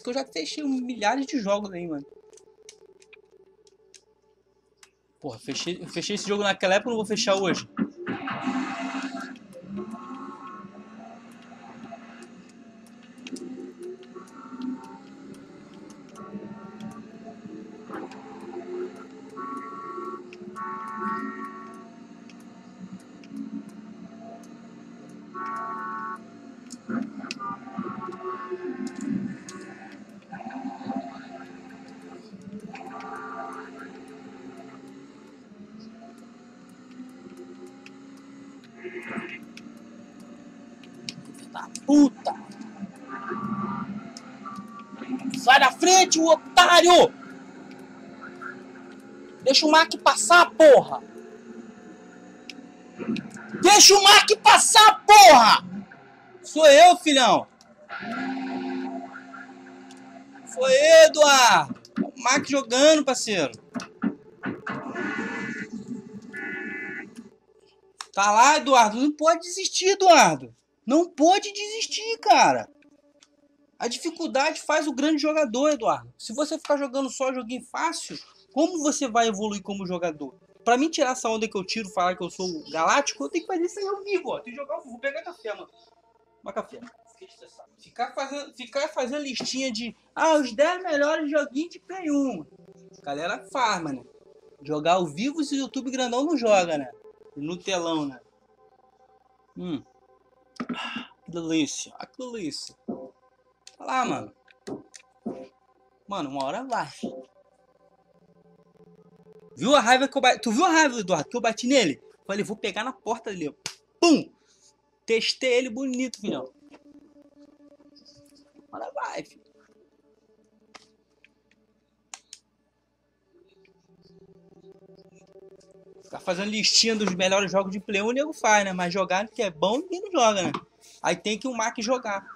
que eu já fechei milhares de jogos aí, mano. Porra, eu fechei esse jogo naquela época, não vou fechar hoje. Puta! Sai da frente, o otário! Deixa o Mark passar, porra! Deixa o Mark passar, porra! Sou eu, filhão! Foi eu, Eduardo! O Mark jogando, parceiro! Tá lá, Eduardo! Não pode desistir, Eduardo! Não pode desistir, cara! A dificuldade faz o grande jogador, Eduardo. Se você ficar jogando só joguinho fácil, como você vai evoluir como jogador? Pra mim tirar essa onda que eu tiro, falar que eu sou galáctico, eu tenho que fazer isso aí ao vivo, ó. Tem que jogar, vou pegar café, mano. Uma café. Ficar fazendo listinha de os 10 melhores joguinhos de Play 1. Galera farma, né? Jogar ao vivo se o YouTube grandão não joga, né? No telão, né? Que delícia. Que delícia. Olha lá, mano. Mano, uma hora vai. Viu a raiva que eu bati? Tu viu a raiva, Eduardo, que eu bati nele? Falei, vou pegar na porta dele. Pum! Testei ele bonito, filhão. Uma hora vai, filho. Ficar fazendo listinha dos melhores jogos de Play 1, o nego faz, né? Mas jogar que é bom, ninguém não joga, né? Aí tem que o Mark jogar.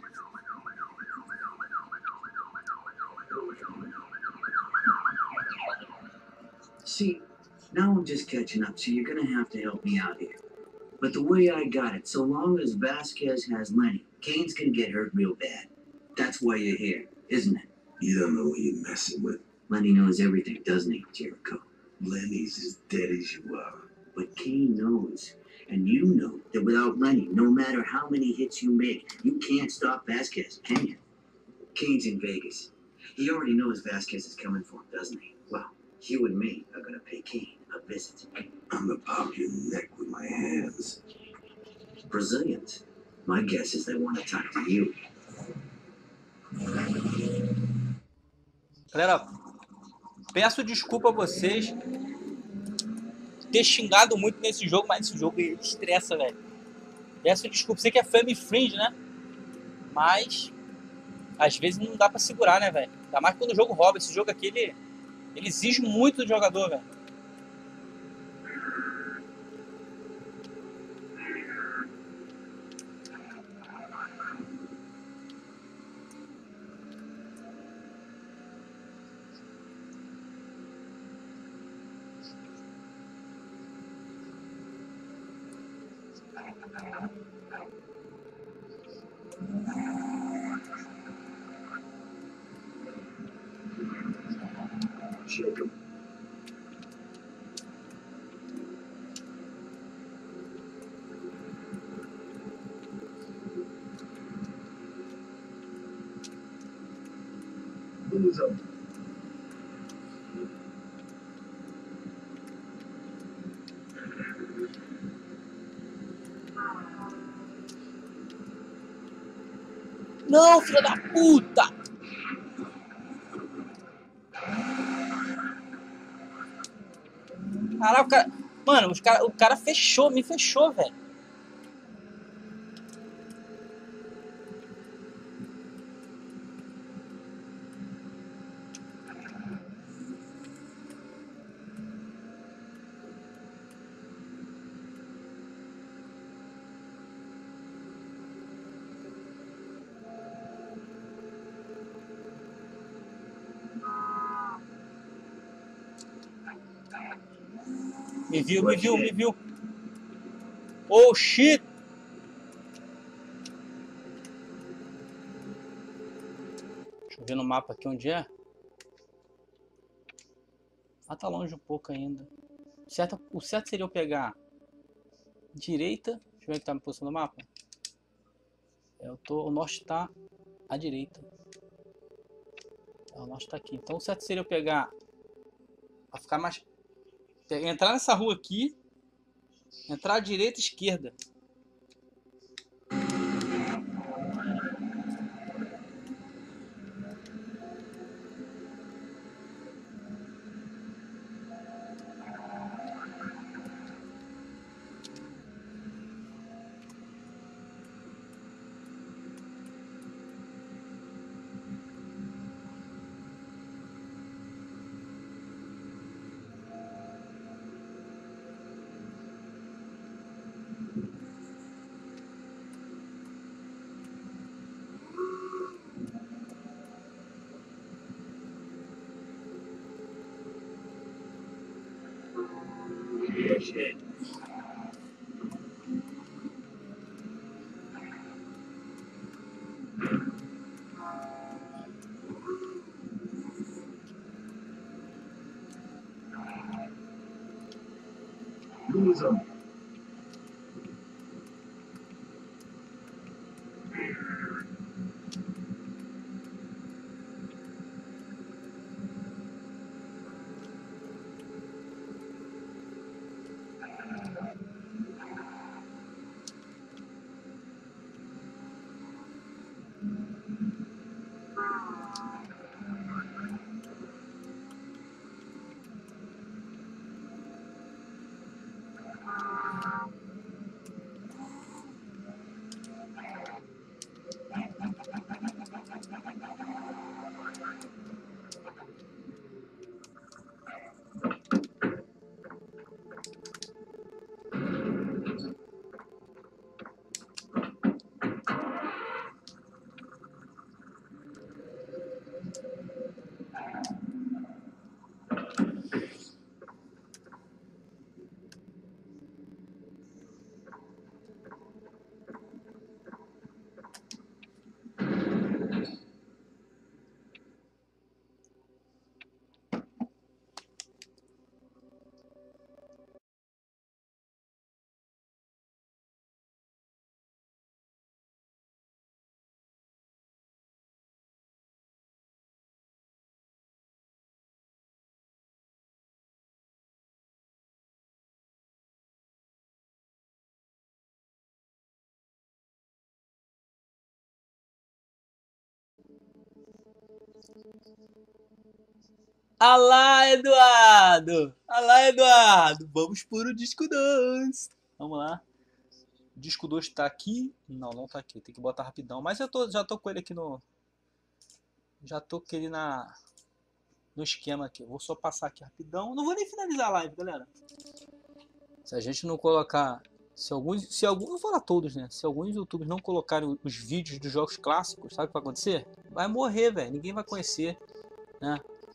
See, now I'm just catching up, so you're gonna have to help me out here. But the way I got it, so long as Vasquez has Lenny, Kane's gonna get hurt real bad. That's why you're here, isn't it? You don't know who you're messing with. Lenny knows everything, doesn't he, Jericho? Lenny's as dead as you are. But Kane knows. And you know that without Lenny, no matter how many hits you make, you can't stop Vasquez, can you? Kane's in Vegas. He already knows Vasquez is coming for him, doesn't he? Well, you and me are gonna pay Kane a visit. I'm gonna pop your neck with my hands. Brazilians. My guess is they want to talk to you. Galera, peço desculpa a vocês ter xingado muito nesse jogo, mas esse jogo estressa, velho. Peço desculpa, sei que é family friend, né? Mas às vezes não dá pra segurar, né, velho? Ainda mais quando o jogo rouba. Esse jogo aqui, ele exige muito do jogador, velho. Shake 'em. Lose 'em. Não, filho da puta! Caralho, o cara... Mano, o cara fechou, me fechou, velho. Me viu. Oh, shit. Deixa eu ver no mapa aqui onde é. Ah, tá longe um pouco ainda. O certo seria eu pegar direita. Deixa eu ver que tá a minha posição no mapa. O norte tá à direita. O norte tá aqui. Então o certo seria eu pegar... Pra ficar mais... Entrar nessa rua aqui. Entrar à direita e esquerda. Shit. Lose 'em. Alá, Eduardo! Alá, Eduardo! Vamos por o disco 2. Vamos lá. O disco 2 tá aqui. Não, não tá aqui. Tem que botar rapidão. Mas já tô com ele aqui no... Já tô com ele no esquema aqui. Vou só passar aqui rapidão. Não vou nem finalizar a live, galera. Se a gente não colocar... Se alguns... Não vou falar todos, né? Se alguns youtubers não colocarem os vídeos dos jogos clássicos, sabe o que vai acontecer? Vai morrer, velho. Ninguém vai conhecer, né?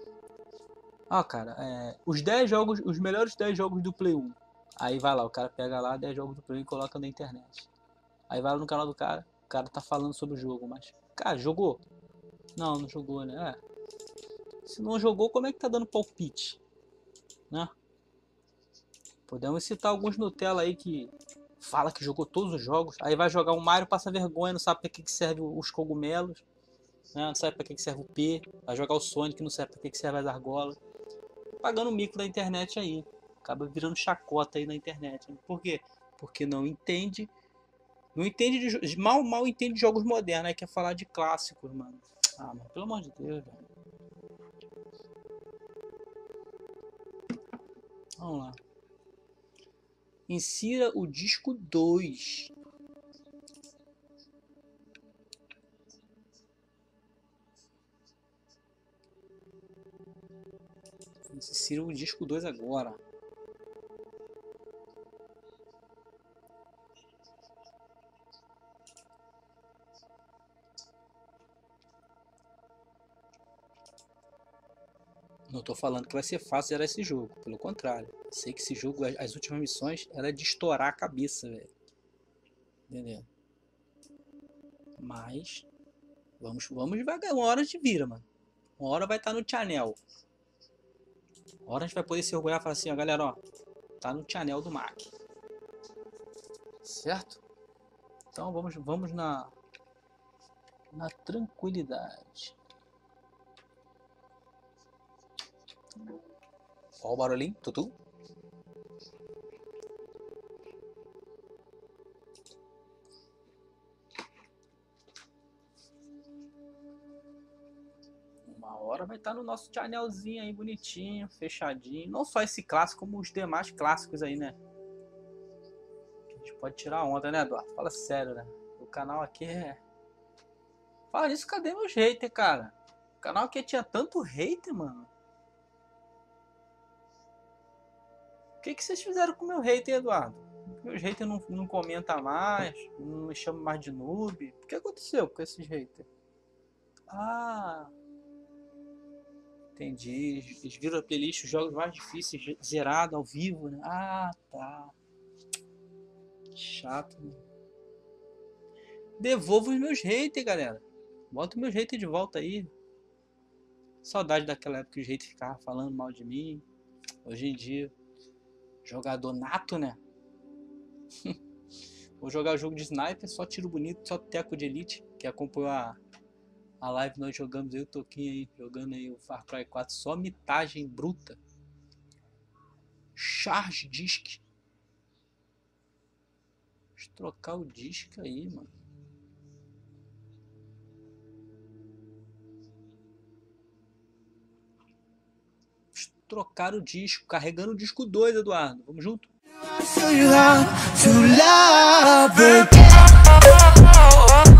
Ah, cara, os 10 jogos, os melhores 10 jogos do Play 1. Aí vai lá, o cara pega lá 10 jogos do Play 1 e coloca na internet. Aí vai lá no canal do cara, o cara tá falando sobre o jogo, mas... Cara, jogou? Não, não jogou, né? Se não jogou, como é que tá dando palpite? Né? Podemos citar alguns Nutella aí que fala que jogou todos os jogos. Aí vai jogar um Mario, passa vergonha, não sabe pra que serve os cogumelos. Né? Não sabe pra que serve o P. Vai jogar o Sonic, não sabe pra que serve as argolas. Pagando mico da internet aí. Acaba virando chacota aí na internet. Por quê? Porque não entende. Não entende de, mal entende de jogos modernos. Aí quer falar de clássicos, mano. Ah, mano, pelo amor de Deus, velho. Vamos lá. Insira o disco 2. Insira o disco 2 agora. Não tô falando que vai ser fácil zerar esse jogo. Pelo contrário. Sei que esse jogo, as últimas missões, ela é de estourar a cabeça, velho. Entendeu? Mas Vamos devagar. Uma hora a gente vira, mano. Uma hora vai estar no channel. Uma hora a gente vai poder se orgulhar e falar assim, ó, galera, ó. Tá no channel do Mac. Certo? Então vamos na tranquilidade. Ó o barulhinho, tutu. Uma hora vai estar no nosso channelzinho aí, bonitinho, fechadinho. Não só esse clássico, como os demais clássicos aí, né? A gente pode tirar onda, né, Eduardo? Fala sério, né? O canal aqui é... Fala isso, cadê meus haters, cara? O canal aqui tinha tanto hater, mano. O que vocês fizeram com o meu hater, Eduardo? Meus haters não comentam mais, não me chamam mais de noob. O que aconteceu com esses haters? Ah... Entendi. Eles viram a playlist, os jogos mais difíceis, zerado, ao vivo, né? Ah, tá. Chato, né? Devolvo os meus haters, galera. Bota os meus haters de volta aí. Saudade daquela época que os haters ficavam falando mal de mim. Hoje em dia, jogador nato, né? Vou jogar o jogo de sniper, só tiro bonito, só teco de elite, que acompanhou a live. Nós jogamos aí o Toquinho aí, jogando aí o Far Cry 4, só mitagem bruta. Charge disc. Deixa eu trocar o disco aí, mano. Trocar o disco, carregando o disco 2, Eduardo. Vamos junto? Show you how to love.